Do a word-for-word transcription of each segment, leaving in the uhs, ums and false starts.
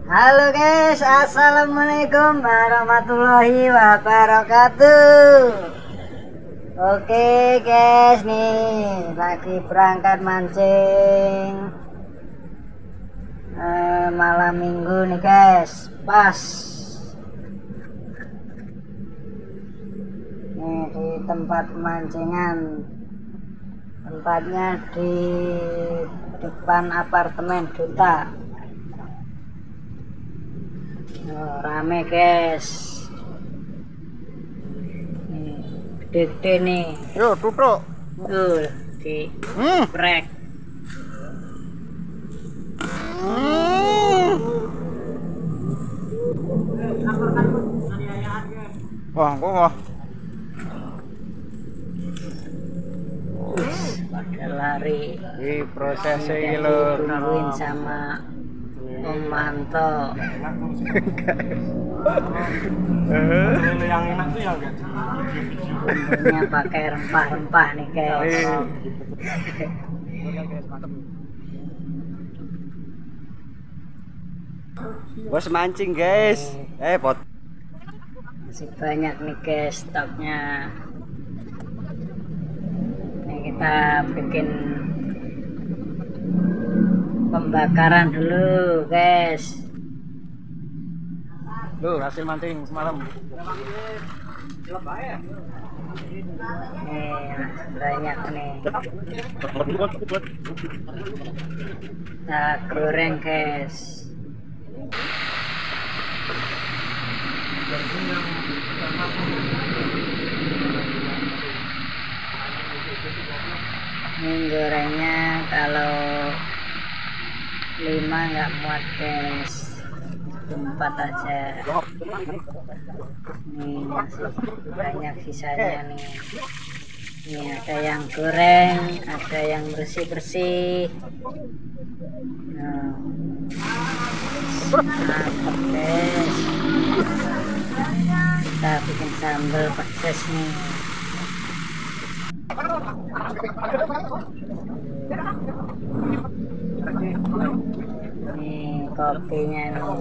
Halo guys, assalamualaikum warahmatullahi wabarakatuh. Oke guys, nih lagi berangkat mancing eh, malam minggu nih guys, pas nih di tempat pemancingan. Tempatnya di depan apartemen Duta. Oh, rame guys, nih gede-gede nih. Yo tutuk Tuh di hmm. brek. hmm. Wah kok wah Pada lari. ini prosesnya ini lho, Ditungguin sama Om Manto. Yang enak tuh yang enggak Bumbunya pakai rempah-rempah nih guys. bos mancing guys. Eh pot Masih banyak nih guys stoknya. Nih kita bikin pembakaran dulu guys. Tuh hasil mancing semalam. Nih banyak nih. Kita goreng guys. Ini gorengnya kalau lima nggak muat guys, empat aja. Nih masih banyak sisanya nih. Ini ada yang goreng, ada yang bersih bersih. Nah, mantap guys. Kita bikin sambal pedas nih. Nih kopinya nih.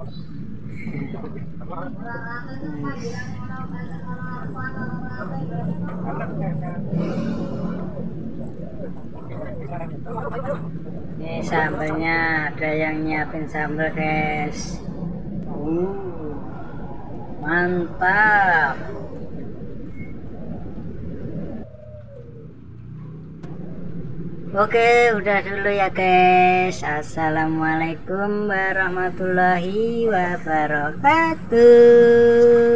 Ini sambalnya, ada yang nyiapin sambal guys. Uh, mantap. Oke, udah dulu ya guys. Assalamualaikum warahmatullahi wabarakatuh.